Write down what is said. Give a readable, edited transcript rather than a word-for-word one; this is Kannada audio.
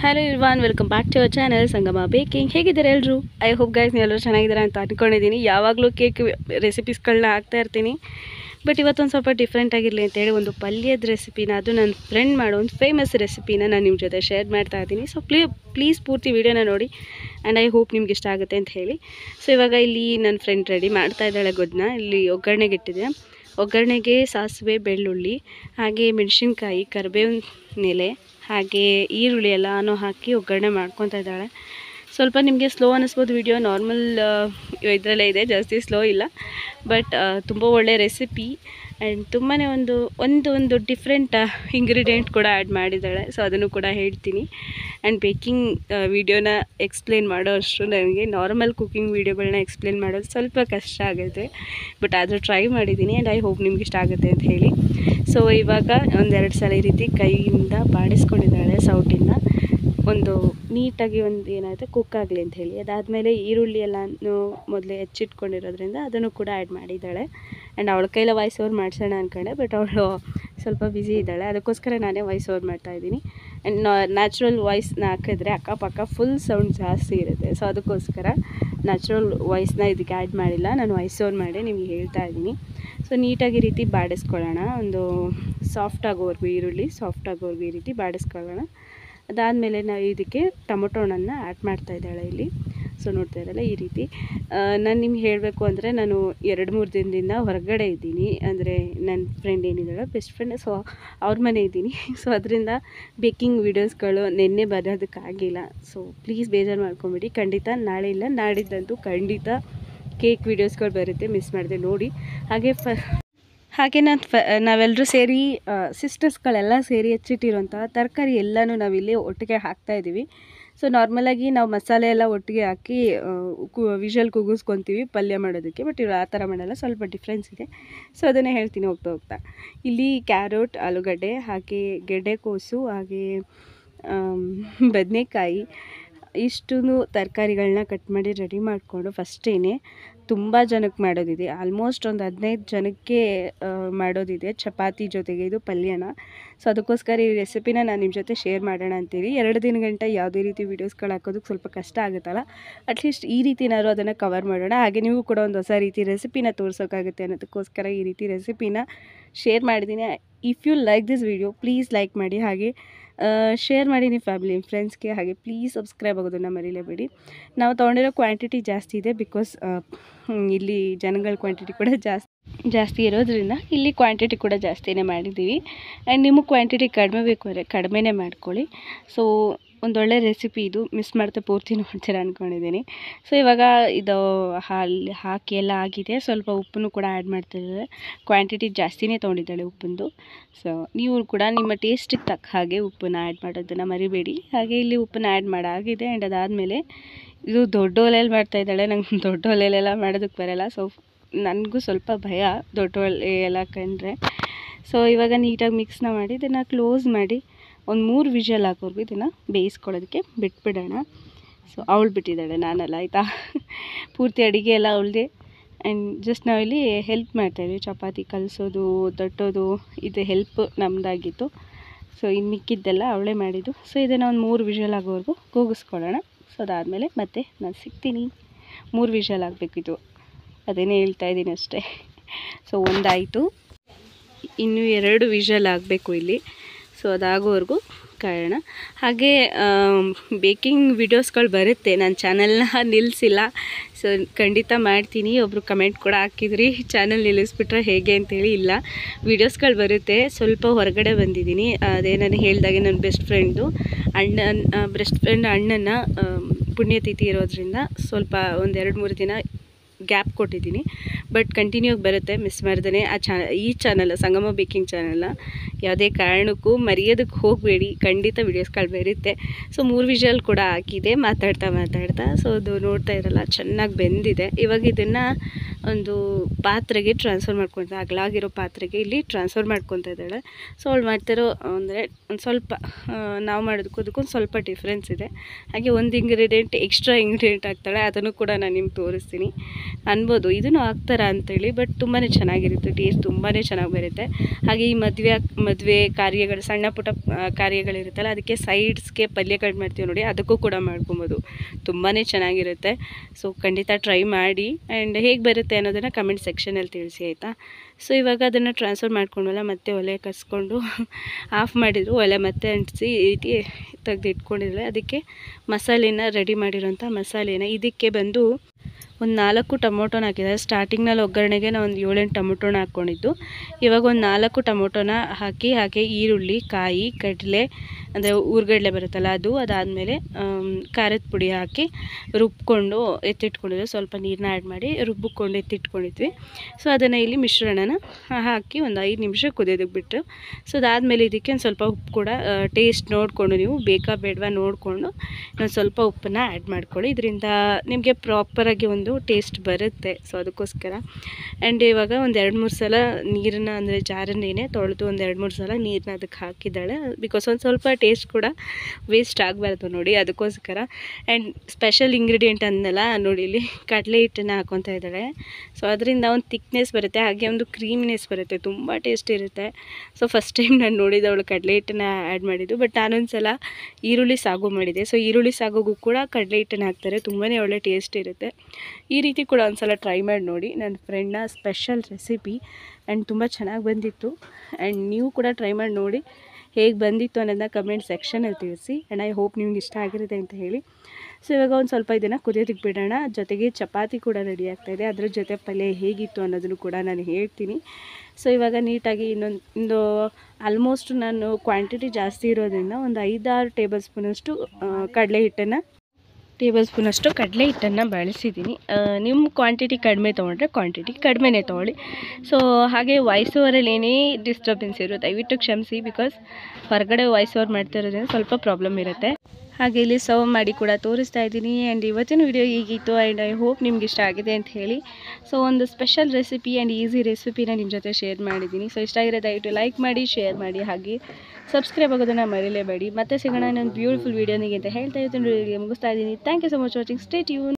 Hello everyone, welcome back to our channel Sangama baking. ಹೇಗಿದ್ದಾರೆ ಎಲ್ಲರೂ? ಐ ಹೋಪ್ ಗೈಸ್ ನೀವು ಎಲ್ಲರೂ ಚೆನ್ನಾಗಿದ್ದಾರೆ ಅಂತ ಅಂದ್ಕೊಂಡಿದ್ದೀನಿ. ಯಾವಾಗಲೂ ಕೇಕ್ ರೆಸಿಪೀಸ್ಗಳನ್ನ ಹಾಕ್ತಾ ಇರ್ತೀನಿ, ಬಟ್ ಇವತ್ತೊಂದು ಸ್ವಲ್ಪ ಡಿಫ್ರೆಂಟ್ ಆಗಿರಲಿ ಅಂತೇಳಿ ಒಂದು ಪಲ್ಯದ ರೆಸಿಪಿನ, ಅದು ನನ್ನ ಫ್ರೆಂಡ್ ಮಾಡೋ ಒಂದು ಫೇಮಸ್ ರೆಸಿಪಿನ ನಾನು ನಿಮ್ಮ ಜೊತೆ ಶೇರ್ ಮಾಡ್ತಾ ಇದ್ದೀನಿ. ಸೊ ಪ್ಲೀಸ್ ಪೂರ್ತಿ ವೀಡಿಯೋನ ನೋಡಿ ಆ್ಯಂಡ್ ಐ ಹೋಪ್ ನಿಮ್ಗೆ ಇಷ್ಟ ಆಗುತ್ತೆ ಅಂತ ಹೇಳಿ. ಸೊ ಇವಾಗ ಇಲ್ಲಿ ನನ್ನ ಫ್ರೆಂಡ್ ರೆಡಿ ಮಾಡ್ತಾ ಇದ್ದಾಳೆ ಗೊಜ್ಜನ್ನ. ಇಲ್ಲಿ ಒಗ್ಗರಣೆಗೆ ಇಟ್ಟಿದೆ. ಒಗ್ಗರಣೆಗೆ ಸಾಸಿವೆ, ಬೆಳ್ಳುಳ್ಳಿ, ಹಾಗೆ ಮೆಣಸಿನ್ಕಾಯಿ, ಕರಿಬೇವಿನ ಎಲೆ, ಹಾಗೆ ಈರುಳ್ಳಿ ಎಲ್ಲನೂ ಹಾಕಿ ಒಗ್ಗರಣೆ ಮಾಡ್ಕೊತಾ ಇದ್ದಾಳೆ. ಸ್ವಲ್ಪ ನಿಮಗೆ ಸ್ಲೋ ಅನ್ನಿಸ್ಬೋದು ವಿಡಿಯೋ, ನಾರ್ಮಲ್ ಇದರಲ್ಲೇ ಇದೆ, ಜಾಸ್ತಿ ಸ್ಲೋ ಇಲ್ಲ. ಬಟ್ ತುಂಬ ಒಳ್ಳೆಯ ರೆಸಿಪಿ ಆ್ಯಂಡ್ ತುಂಬಾ ಒಂದು ಡಿಫ್ರೆಂಟ್ ಇಂಗ್ರೀಡಿಯೆಂಟ್ ಕೂಡ ಆ್ಯಡ್ ಮಾಡಿದ್ದಾಳೆ. ಸೊ ಅದನ್ನು ಕೂಡ ಹೇಳ್ತೀನಿ. ಆ್ಯಂಡ್ ಬೇಕಿಂಗ್ ವಿಡಿಯೋನ ಎಕ್ಸ್ಪ್ಲೇನ್ ಮಾಡೋ ಅಷ್ಟು ನನಗೆ ನಾರ್ಮಲ್ ಕುಕ್ಕಿಂಗ್ ವೀಡಿಯೋಗಳನ್ನ ಎಕ್ಸ್ಪ್ಲೇನ್ ಮಾಡೋದು ಸ್ವಲ್ಪ ಕಷ್ಟ ಆಗುತ್ತೆ, ಬಟ್ ಆದರೂ ಟ್ರೈ ಮಾಡಿದ್ದೀನಿ ಆ್ಯಂಡ್ ಐ ಹೋಪ್ ನಿಮ್ಗೆ ಇಷ್ಟ ಆಗುತ್ತೆ ಅಂತ ಹೇಳಿ. ಸೊ ಇವಾಗ ಒಂದೆರಡು ಸಲ ಈ ರೀತಿ ಕೈಯಿಂದ ಬಾಡಿಸ್ಕೊಂಡಿದ್ದಾಳೆ ಸೌಟಿಂದ, ಒಂದು ನೀಟಾಗಿ ಒಂದು ಏನಾಗುತ್ತೆ ಕುಕ್ ಆಗಲಿ ಅಂತ ಹೇಳಿ. ಅದಾದಮೇಲೆ ಈರುಳ್ಳಿ ಎಲ್ಲನೂ ಮೊದಲೇ ಹೆಚ್ಚಿಟ್ಕೊಂಡಿರೋದ್ರಿಂದ ಅದನ್ನು ಕೂಡ ಆ್ಯಡ್ ಮಾಡಿದ್ದಾಳೆ. ಆ್ಯಂಡ್ ಅವಳ ಕೈಲ ವಾಯ್ಸ್ ಓವರ್ ಮಾಡಿಸೋಣ ಅಂದ್ಕೊಂಡೆ, ಬಟ್ ಅವಳು ಸ್ವಲ್ಪ ಬ್ಯುಸಿ ಇದ್ದಾಳೆ, ಅದಕ್ಕೋಸ್ಕರ ನಾನೇ ವಾಯ್ಸ್ ಓವರ್ ಮಾಡ್ತಾಯಿದ್ದೀನಿ. ಆ್ಯಂಡ್ ನ್ಯಾಚುರಲ್ ವಾಯ್ಸ್ನ ಹಾಕಿದ್ರೆ ಅಕ್ಕಪಕ್ಕ ಫುಲ್ ಸೌಂಡ್ ಜಾಸ್ತಿ ಇರುತ್ತೆ. ಸೊ ಅದಕ್ಕೋಸ್ಕರ ನ್ಯಾಚುರಲ್ ವಾಯ್ಸ್ನ ಇದಕ್ಕೆ ಆ್ಯಡ್ ಮಾಡಿಲ್ಲ, ನಾನು ವಾಯ್ಸ್ ಓವರ್ ಮಾಡಿ ನಿಮಗೆ ಹೇಳ್ತಾ ಇದ್ದೀನಿ. ಸೊ ನೀಟಾಗಿ ಈ ರೀತಿ ಬಾಡಿಸ್ಕೊಳ್ಳೋಣ, ಒಂದು ಸಾಫ್ಟ್ ಆಗೋವರೆಗೂ, ಈರುಳ್ಳಿ ಸಾಫ್ಟ್ ಆಗೋವರೆಗೂ ಈ ರೀತಿ ಬಾಡಿಸ್ಕೊಳ್ಳೋಣ. ಅದಾದಮೇಲೆ ನಾವು ಇದಕ್ಕೆ ಟೊಮೊಟೊ ಹಣ್ಣನ್ನು ಆ್ಯಡ್ ಮಾಡ್ತಾ ಇದ್ದಾಳೆ ಇಲ್ಲಿ. ಸೊ ನೋಡ್ತಾ ಇದ್ದಲ್ಲ ಈ ರೀತಿ. ನಾನು ನಿಮ್ಗೆ ಹೇಳಬೇಕು ಅಂದರೆ ನಾನು 2-3 ದಿನದಿಂದ ಹೊರಗಡೆ ಇದ್ದೀನಿ, ಅಂದರೆ ನನ್ನ ಫ್ರೆಂಡ್ ಏನಿದ್ದಾಳೆ ಬೆಸ್ಟ್ ಫ್ರೆಂಡ್, ಸೊ ಅವ್ರ ಮನೆ ಇದ್ದೀನಿ. ಸೊ ಅದರಿಂದ ಬೇಕಿಂಗ್ ವೀಡಿಯೋಸ್ಗಳು ನಿನ್ನೆ ಬರೋದಕ್ಕಾಗಿಲ್ಲ. ಸೊ ಪ್ಲೀಸ್ ಬೇಜಾರು ಮಾಡ್ಕೊಂಬಿಡಿ. ಖಂಡಿತ ನಾಳೆ ಇಲ್ಲ ನಾಡಿದ್ದಂತೂ ಖಂಡಿತ ಕೇಕ್ ವೀಡಿಯೋಸ್ಗಳು ಬರುತ್ತೆ, ಮಿಸ್ ಮಾಡಿದೆ ನೋಡಿ. ಹಾಗೆ ನಾವೆಲ್ಲರೂ ಸೇರಿ ಸಿಸ್ಟರ್ಸ್ಗಳೆಲ್ಲ ಸೇರಿ ಹೆಚ್ಚಿಟ್ಟಿರೋಂಥ ತರಕಾರಿ ಎಲ್ಲನೂ ನಾವಿಲ್ಲಿ ಒಟ್ಟಿಗೆ ಹಾಕ್ತಾಯಿದ್ದೀವಿ. ಸೊ ನಾರ್ಮಲಾಗಿ ನಾವು ಮಸಾಲೆ ಎಲ್ಲ ಒಟ್ಟಿಗೆ ಹಾಕಿ ವಿಷಲ್ ಕೂಗಿಸ್ಕೊತೀವಿ ಪಲ್ಯ ಮಾಡೋದಕ್ಕೆ, ಬಟ್ ಇವ್ರು ಆ ಥರ ಮಾಡಲ್ಲ, ಸ್ವಲ್ಪ ಡಿಫ್ರೆನ್ಸ್ ಇದೆ. ಸೊ ಅದನ್ನೇ ಹೇಳ್ತೀನಿ ಹೋಗ್ತಾ. ಇಲ್ಲಿ ಕ್ಯಾರೆಟ್, ಆಲೂಗಡ್ಡೆ, ಹಾಗೆ ಗೆಡ್ಡೆಕೋಸು, ಹಾಗೆ ಬದನೆಕಾಯಿ, ಇಷ್ಟೂ ತರಕಾರಿಗಳನ್ನ ಕಟ್ ಮಾಡಿ ರೆಡಿ ಮಾಡಿಕೊಂಡು ಫಸ್ಟೇ ತುಂಬ ಜನಕ್ಕೆ ಮಾಡೋದಿದೆ, ಆಲ್ಮೋಸ್ಟ್ ಒಂದು 15 ಜನಕ್ಕೆ ಮಾಡೋದಿದೆ ಚಪಾತಿ ಜೊತೆಗೆ ಇದು ಪಲ್ಯನ. ಸೊ ಅದಕ್ಕೋಸ್ಕರ ಈ ರೆಸಿಪಿನ ನಾನು ನಿಮ್ಮ ಜೊತೆ ಶೇರ್ ಮಾಡೋಣ ಅಂತೀವಿ. 2 ದಿನ ಗಂಟೆ ಯಾವುದೇ ರೀತಿ ವೀಡಿಯೋಸ್ಗಳು ಹಾಕೋದಕ್ಕೆ ಸ್ವಲ್ಪ ಕಷ್ಟ ಆಗುತ್ತಲ್ಲ, ಅಟ್ಲೀಸ್ಟ್ ಈ ರೀತಿನಾದ್ರು ಅದನ್ನು ಕವರ್ ಮಾಡೋಣ. ಹಾಗೆ ನೀವು ಕೂಡ ಒಂದು ಹೊಸ ರೀತಿ ರೆಸಿಪಿನ ತೋರಿಸೋಕ್ಕಾಗುತ್ತೆ ಅನ್ನೋದಕ್ಕೋಸ್ಕರ ಈ ರೀತಿ ರೆಸಿಪಿನ ಶೇರ್ ಮಾಡಿದ್ದೀನಿ. If you like this video please like ಮಾಡಿ, ಹಾಗೆ ಶೇರ್ ಮಾಡಿ ನಿಮ್ಮ ಫ್ಯಾಮಿಲಿ ಫ್ರೆಂಡ್ಸ್ಗೆ, ಹಾಗೆ ಪ್ಲೀಸ್ ಸಬ್ಸ್ಕ್ರೈಬ್ ಆಗೋದನ್ನು ಮರೀಲೇಬೇಡಿ. ನಾವು ತೊಗೊಂಡಿರೋ ಕ್ವಾಂಟಿಟಿ ಜಾಸ್ತಿ ಇದೆ, ಬಿಕಾಸ್ ಇಲ್ಲಿ ಜನಗಳ ಕ್ವಾಂಟಿಟಿ ಕೂಡ ಜಾಸ್ತಿ ಇರೋದ್ರಿಂದ ಇಲ್ಲಿ ಕ್ವಾಂಟಿಟಿ ಕೂಡ ಜಾಸ್ತಿನೇ ಮಾಡಿದ್ದೀವಿ. ಆ್ಯಂಡ್ ನಿಮಗೆ ಕ್ವಾಂಟಿಟಿ ಕಡಿಮೆ ಬೇಕು ಅಂದರೆ ಕಡಿಮೆನೇ ಮಾಡ್ಕೊಳ್ಳಿ. ಸೊ ಒಂದೊಳ್ಳೆ ರೆಸಿಪಿ ಇದು, ಮಿಸ್ ಮಾಡ್ತಾ ಪೂರ್ತಿ ನೋಡ್ತೀರ ಅಂದ್ಕೊಂಡಿದ್ದೀನಿ. ಸೊ ಇವಾಗ ಇದು ಹಾಕಿ ಎಲ್ಲ ಆಗಿದೆ, ಸ್ವಲ್ಪ ಉಪ್ಪನ್ನು ಕೂಡ ಆ್ಯಡ್ ಮಾಡ್ತಿದ್ದಾರೆ. ಕ್ವಾಂಟಿಟಿ ಜಾಸ್ತಿನೇ ತೊಗೊಂಡಿದ್ದಾಳೆ ಉಪ್ಪಂದು. ಸೊ ನೀವು ಕೂಡ ನಿಮ್ಮ ಟೇಸ್ಟಿಗೆ ತಕ್ಕ ಹಾಗೆ ಉಪ್ಪನ್ನು ಆ್ಯಡ್ ಮಾಡೋದನ್ನು ಮರಿಬೇಡಿ. ಹಾಗೆ ಇಲ್ಲಿ ಉಪ್ಪನ್ನು ಆ್ಯಡ್ ಮಾಡಾಗಿದೆ. ಆ್ಯಂಡ್ ಅದಾದಮೇಲೆ ಇದು ದೊಡ್ಡ ಒಲೆಯಲ್ಲಿ ಮಾಡ್ತಾಯಿದ್ದಾಳೆ, ನಂಗೆ ದೊಡ್ಡ ಒಲೆಯಲ್ಲೆಲ್ಲ ಮಾಡೋದಕ್ಕೆ ಬರೋಲ್ಲ. ಸೊ ನನಗೂ ಸ್ವಲ್ಪ ಭಯ ದೊಡ್ಡ ಒಲೆ ಎಲ್ಲ ಕಂಡ್ರೆ. ಸೊ ಇವಾಗ ನೀಟಾಗಿ ಮಿಕ್ಸ್ನ ಮಾಡಿ ಇದನ್ನು ಕ್ಲೋಸ್ ಮಾಡಿ ಒಂದು 3 ವಿಷಲ್ ಹಾಕೋರ್ಗು ಇದನ್ನು ಬೇಯಿಸ್ಕೊಳ್ಳೋದಕ್ಕೆ ಬಿಟ್ಬಿಡೋಣ. ಸೊ ಅವಳು ಬಿಟ್ಟಿದ್ದಾಳೆ, ನಾನಲ್ಲ ಆಯಿತಾ. ಪೂರ್ತಿ ಅಡುಗೆ ಎಲ್ಲ ಅವಳದೆ. ಆ್ಯಂಡ್ ಜಸ್ಟ್ ನಾವಿಲ್ಲಿ ಹೆಲ್ಪ್ ಮಾಡ್ತಾಯಿದ್ವಿ, ಚಪಾತಿ ಕಲಿಸೋದು, ತಟ್ಟೋದು, ಇದು ಹೆಲ್ಪ್ ನಮ್ಮದಾಗಿತ್ತು. ಸೊ ಇನ್ನು ಮಿಕ್ಕಿದ್ದೆಲ್ಲ ಅವಳೇ ಮಾಡಿದ್ದು. ಸೊ ಇದನ್ನು ಒಂದು 3 ವಿಷಲ್ ಆಗೋವರೆಗೂ ಕೂಗಿಸ್ಕೊಳ್ಳೋಣ. ಸೊ ಅದಾದಮೇಲೆ ಮತ್ತೆ ನಾನು ಸಿಗ್ತೀನಿ. 3 ವಿಷಲ್ ಆಗಬೇಕಿತ್ತು, ಅದೇನೇ ಹೇಳ್ತಾಯಿದ್ದೀನಿ ಅಷ್ಟೇ. ಸೊ ಒಂದಾಯಿತು, ಇನ್ನೂ 2 ವಿಷಲ್ ಆಗಬೇಕು ಇಲ್ಲಿ. ಸೊ ಅದಾಗೋವರೆಗೂ ಕಾಯೋಣ. ಹಾಗೆ ಬೇಕಿಂಗ್ ವೀಡಿಯೋಸ್ಗಳು ಬರುತ್ತೆ, ನನ್ನ ಚಾನಲ್ನ ನಿಲ್ಲಿಸಿಲ್ಲ. ಸೊ ಖಂಡಿತ ಮಾಡ್ತೀನಿ. ಒಬ್ಬರು ಕಮೆಂಟ್ ಕೂಡ ಹಾಕಿದ್ರಿ ಚಾನಲ್ ನಿಲ್ಲಿಸ್ಬಿಟ್ರೆ ಹೇಗೆ ಅಂತೇಳಿ. ಇಲ್ಲ, ವೀಡಿಯೋಸ್ಗಳು ಬರುತ್ತೆ. ಸ್ವಲ್ಪ ಹೊರಗಡೆ ಬಂದಿದ್ದೀನಿ, ಅದೇ ನಾನು ಹೇಳಿದಾಗೆ ನನ್ನ ಬೆಸ್ಟ್ ಫ್ರೆಂಡ್ ಅಣ್ಣನ ಪುಣ್ಯತಿಥಿ ಇರೋದ್ರಿಂದ ಸ್ವಲ್ಪ ಒಂದು 2-3 ದಿನ ಗ್ಯಾಪ್ ಕೊಟ್ಟಿದ್ದೀನಿ. ಬಟ್ ಕಂಟಿನ್ಯೂ ಆಗಿ ಬರುತ್ತೆ, ಮಿಸ್ ಮಾಡ್ದೇ. ಈ ಚಾನಲ್ ಸಂಗಮ ಬೇಕಿಂಗ್ ಚಾನಲ್ನ ಯಾವುದೇ ಕಾರಣಕ್ಕೂ ಮರೆಯೋದಕ್ಕೆ ಹೋಗಬೇಡಿ, ಖಂಡಿತ ವೀಡಿಯೋಸ್ಗಳು ಬರುತ್ತೆ. ಸೊ 3 ವಿಷಲ್ ಕೂಡ ಹಾಕಿದೆ ಮಾತಾಡ್ತಾ. ಸೊ ಅದು ನೋಡ್ತಾ ಇರಲ್ಲ, ಚೆನ್ನಾಗಿ ಬೆಂದಿದೆ. ಇವಾಗ ಇದನ್ನು ಒಂದು ಪಾತ್ರೆಗೆ ಟ್ರಾನ್ಸ್ಫರ್ ಮಾಡ್ಕೊತ, ಅಗಲಾಗಿರೋ ಪಾತ್ರೆಗೆ ಇಲ್ಲಿ ಟ್ರಾನ್ಸ್ಫರ್ ಮಾಡ್ಕೊತಾ ಇದ್ದಾಳೆ. ಸೊ ಅವಳು ಮಾಡ್ತಿರೋ ಅಂದರೆ ಒಂದು ಸ್ವಲ್ಪ ನಾವು ಮಾಡೋದಕ್ಕೂ ಅದಕ್ಕೊಂದು ಸ್ವಲ್ಪ ಡಿಫ್ರೆನ್ಸ್ ಇದೆ. ಹಾಗೆ ಒಂದು ಎಕ್ಸ್ಟ್ರಾ ಇಂಗ್ರೀಡಿಯೆಂಟ್ ಹಾಕ್ತಾಳೆ, ಅದನ್ನು ಕೂಡ ನಾನು ನಿಮ್ಗೆ ತೋರಿಸ್ತೀನಿ. ಅನ್ಬೋದು ಇದನ್ನು ಹಾಕ್ತಾರ ಅಂತೇಳಿ, ಬಟ್ ತುಂಬಾ ಚೆನ್ನಾಗಿರುತ್ತೆ, ಟೇಸ್ಟ್ ತುಂಬಾ ಚೆನ್ನಾಗಿ ಬರುತ್ತೆ. ಹಾಗೆ ಈ ಮದುವೆ ಕಾರ್ಯಗಳು ಸಣ್ಣ ಪುಟ್ಟ ಕಾರ್ಯಗಳಿರುತ್ತಲ್ಲ ಅದಕ್ಕೆ ಸೈಡ್ಸ್ಗೆ ಪಲ್ಯಗಳು ಮಾಡ್ತೀವಿ ನೋಡಿ, ಅದಕ್ಕೂ ಕೂಡ ಮಾಡ್ಕೊಬೋದು. ತುಂಬಾ ಚೆನ್ನಾಗಿರುತ್ತೆ. ಸೊ ಖಂಡಿತ ಟ್ರೈ ಮಾಡಿ ಆ್ಯಂಡ್ ಹೇಗೆ ಬರುತ್ತೆ ಅನ್ನೋದನ್ನು ಕಮೆಂಟ್ ಸೆಕ್ಷನಲ್ಲಿ ತಿಳಿಸಿ ಆಯಿತಾ. ಸೊ ಇವಾಗ ಅದನ್ನು ಟ್ರಾನ್ಸ್ಫರ್ ಮಾಡ್ಕೊಂಡಲ್ಲ, ಮತ್ತೆ ಒಲೆ ಕಸ್ಕೊಂಡು ಆಫ್ ಮಾಡಿದ್ರು, ಒಲೆ ಮತ್ತೆ ಅಂಟಿಸಿ ಈ ರೀತಿ ತೆಗೆದು ಇಟ್ಕೊಂಡಿರಲಿಲ್ಲ. ಅದಕ್ಕೆ ಮಸಾಲೆನ ರೆಡಿ ಮಾಡಿರೋಂಥ ಮಸಾಲೆನ ಇದಕ್ಕೆ ಬಂದು ಒಂದು 4 ಟೊಮೊಟೊನ ಹಾಕಿದ್ದಾರೆ. ಸ್ಟಾರ್ಟಿಂಗ್ನಲ್ಲಿ ಒಗ್ಗರಣೆಗೆ ನಾನು ಒಂದು 7-8 ಟೊಮೊಟೊನ ಹಾಕ್ಕೊಂಡಿದ್ದು. ಇವಾಗ ಒಂದು 4 ಟೊಮೊಟೊನ ಹಾಕಿ, ಹಾಗೆ ಈರುಳ್ಳಿ, ಕಾಯಿ, ಕಡಲೆ ಅಂದರೆ ಊರ್ಗಡಲೆ ಬರುತ್ತಲ್ಲ ಅದು, ಅದಾದಮೇಲೆ ಖಾರದ ಪುಡಿ ಹಾಕಿ ರುಬ್ಕೊಂಡು ಎತ್ತಿಟ್ಕೊಂಡಿದ್ವಿ. ಸ್ವಲ್ಪ ನೀರನ್ನ ಆ್ಯಡ್ ಮಾಡಿ ರುಬ್ಬಿಕೊಂಡು ಎತ್ತಿಟ್ಕೊಂಡಿದ್ವಿ. ಸೊ ಅದನ್ನು ಇಲ್ಲಿ ಮಿಶ್ರಣನ ಹಾಕಿ ಒಂದು 5 ನಿಮಿಷ ಕುದಿಯೋದಕ್ಕೆ ಬಿಟ್ಟು, ಸೊ ಅದಾದಮೇಲೆ ಇದಕ್ಕೆ ಒಂದು ಸ್ವಲ್ಪ ಉಪ್ಪು ಕೂಡ ಟೇಸ್ಟ್ ನೋಡಿಕೊಂಡು, ನೀವು ಬೇಕಾ ಬೇಡವಾ ನೋಡಿಕೊಂಡು ಇನ್ನೊಂದು ಸ್ವಲ್ಪ ಉಪ್ಪನ್ನು ಆ್ಯಡ್ ಮಾಡ್ಕೊಳ್ಳಿ. ಇದರಿಂದ ನಿಮಗೆ ಪ್ರಾಪರಾಗಿ ಒಂದು ಟೇಸ್ಟ್ ಬರುತ್ತೆ. ಸೊ ಅದಕ್ಕೋಸ್ಕರ ಆ್ಯಂಡ್ ಇವಾಗ ಒಂದು 2-3 ಸಲ ನೀರನ್ನ ಅಂದರೆ ಜಾರನ್ನೇನೆ ತೊಳೆದು ಒಂದು 2-3 ಸಲ ನೀರನ್ನ ಅದಕ್ಕೆ ಹಾಕಿದ್ದಾಳೆ. ಬಿಕಾಸ್ ಒಂದು ಸ್ವಲ್ಪ ಟೇಸ್ಟ್ ಕೂಡ ವೇಸ್ಟ್ ಆಗಬಾರ್ದು ನೋಡಿ, ಅದಕ್ಕೋಸ್ಕರ. ಆ್ಯಂಡ್ ಸ್ಪೆಷಲ್ ಇಂಗ್ರೀಡಿಯೆಂಟ್ ಅಂದಲ್ಲ ನೋಡಿ, ಇಲ್ಲಿ ಕಡಲೆ ಹಿಟ್ಟನ್ನು ಹಾಕ್ಕೊತಾ ಇದ್ದಾಳೆ. ಸೊ ಅದರಿಂದ ಒಂದು ಥಿಕ್ನೆಸ್ ಬರುತ್ತೆ, ಹಾಗೆ ಒಂದು ಕ್ರೀಮಿನೆಸ್ ಬರುತ್ತೆ, ತುಂಬ ಟೇಸ್ಟ್ ಇರುತ್ತೆ. ಸೊ ಫಸ್ಟ್ ಟೈಮ್ ನಾನು ನೋಡಿದವಳು ಕಡಲೆ ಹಿಟ್ಟನ್ನು ಆ್ಯಡ್ ಮಾಡಿದ್ದು. ಬಟ್ ನಾನೊಂದು ಸಲ ಈರುಳ್ಳಿ ಸಾಗು ಮಾಡಿದೆ. ಸೊ ಈರುಳ್ಳಿ ಸಾಗುಗೂ ಕೂಡ ಕಡಲೆ ಹಿಟ್ಟನ್ನು ಹಾಕ್ತಾರೆ, ತುಂಬಾ ಒಳ್ಳೆ ಟೇಸ್ಟ್ ಇರುತ್ತೆ. ಈ ರೀತಿ ಕೂಡ ಒಂದು ಸಲ ಟ್ರೈ ಮಾಡಿ ನೋಡಿ, ನನ್ನ ಫ್ರೆಂಡ್ನ ಸ್ಪೆಷಲ್ ರೆಸಿಪಿ ಆ್ಯಂಡ್ ತುಂಬ ಚೆನ್ನಾಗಿ ಬಂದಿತ್ತು. ಆ್ಯಂಡ್ ನೀವು ಕೂಡ ಟ್ರೈ ಮಾಡಿ ನೋಡಿ ಹೇಗೆ ಬಂದಿತ್ತು ಅನ್ನೋದನ್ನ ಕಮೆಂಟ್ ಸೆಕ್ಷನಲ್ಲಿ ತಿಳಿಸಿ. ಆ್ಯಂಡ್ ಐ ಹೋಪ್ ನಿಮ್ಗೆ ಇಷ್ಟ ಆಗಿರುತ್ತೆ ಅಂತ ಹೇಳಿ. ಸೊ ಇವಾಗ ಒಂದು ಸ್ವಲ್ಪ ಇದನ್ನು ಕುದಿಯೋದಕ್ಕೆ ಬಿಡೋಣ. ಜೊತೆಗೆ ಚಪಾತಿ ಕೂಡ ರೆಡಿ ಆಗ್ತಾಯಿದೆ, ಅದ್ರ ಜೊತೆ ಪಲ್ಯ ಹೇಗಿತ್ತು ಅನ್ನೋದನ್ನು ಕೂಡ ನಾನು ಹೇಳ್ತೀನಿ. ಸೊ ಇವಾಗ ನೀಟಾಗಿ ಇನ್ನೊಂದು ಆಲ್ಮೋಸ್ಟ್ ನಾನು ಕ್ವಾಂಟಿಟಿ ಜಾಸ್ತಿ ಇರೋದ್ರಿಂದ ಒಂದು 5-6 ಟೇಬಲ್ ಸ್ಪೂನಷ್ಟು ಕಡಲೆ ಹಿಟ್ಟನ್ನು ಬಳಸಿದ್ದೀನಿ. ನಿಮ್ಮ ಕ್ವಾಂಟಿಟಿ ಕಡಿಮೆ ತೊಗೊಂಡ್ರೆ ಕ್ವಾಂಟಿಟಿ ಕಡಿಮೆನೇ ತೊಗೊಳ್ಳಿ. ಸೊ ಹಾಗೆ ವಾಯ್ಸ್ ಓವರಲ್ಲಿ ಏನೇ ಡಿಸ್ಟರ್ಬೆನ್ಸ್ ಇರೋ ದಯವಿಟ್ಟು ಕ್ಷಮಿಸಿ, ಬಿಕಾಸ್ ಹೊರಗಡೆ ವಾಯ್ಸ್ ಓವರ್ ಮಾಡ್ತಾ ಇರೋದ್ರಿಂದ ಸ್ವಲ್ಪ ಪ್ರಾಬ್ಲಮ್ ಇರುತ್ತೆ. ಹಾಗೆ ಇಲ್ಲಿ ಸರ್ವ್ ಮಾಡಿ ಕೂಡ ತೋರಿಸ್ತಾ ಇದ್ದೀನಿ. ಆ್ಯಂಡ್ ಇವತ್ತಿನ ವಿಡಿಯೋ ಹೀಗಿತ್ತು ಆ್ಯಂಡ್ ಐ ಹೋಪ್ ನಿಮ್ಗೆ ಇಷ್ಟ ಆಗಿದೆ ಅಂತ ಹೇಳಿ. ಸೊ ಒಂದು ಸ್ಪೆಷಲ್ ರೆಸಿಪಿ ಆ್ಯಂಡ್ ಈಸಿ ರೆಸಿಪಿನ ನಿಮ್ಮ ಜೊತೆ ಶೇರ್ ಮಾಡಿದ್ದೀನಿ. ಸೊ ಇಷ್ಟ ಆಗಿರೋ ದಯವಿಟ್ಟು ಲೈಕ್ ಮಾಡಿ, ಶೇರ್ ಮಾಡಿ, ಹಾಗೆ ಸಬ್ಸ್ಕ್ರೈಬ್ ಆಗೋದನ್ನು ಮರೀಲೇಬೇಡಿ. ಮತ್ತೆ ಸಿಗೋಣ ಇನ್ನೊಂದು ಬ್ಯೂಟಿಫುಲ್ ವೀಡಿಯೋನಿಗೆ ಅಂತ ಹೇಳ್ತಾ ಇದ್ದೀನಿ. ಮುಗಿಸ್ತಾ ಇದ್ದೀನಿ. Thank you so much watching. Stay tune.